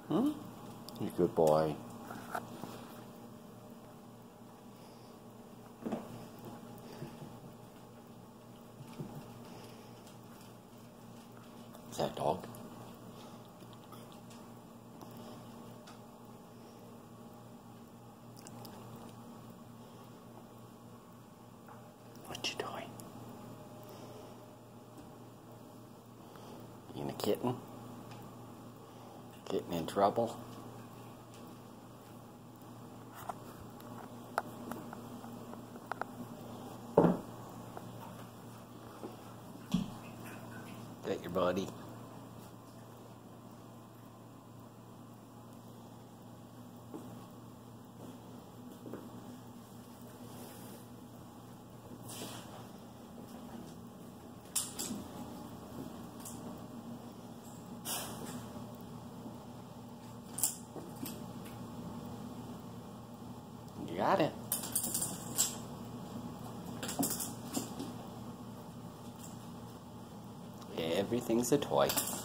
Hmm? You good boy. Is that a dog? What you doing? You and a kitten? Getting in trouble? That your buddy? You got it. Everything's a toy.